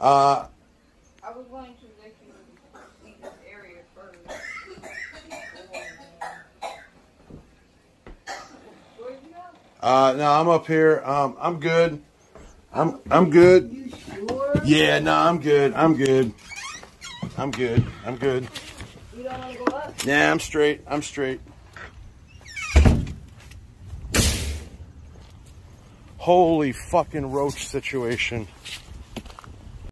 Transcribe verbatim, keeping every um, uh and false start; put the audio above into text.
Uh, I was going to let you see this area first. Where'd you go? uh, no, I'm up here. Um, I'm good. I'm I'm good. You sure? Yeah, no, I'm good. I'm good. I'm good. I'm good. You don't want to go up? Yeah, I'm straight. I'm straight. Holy fucking roach situation.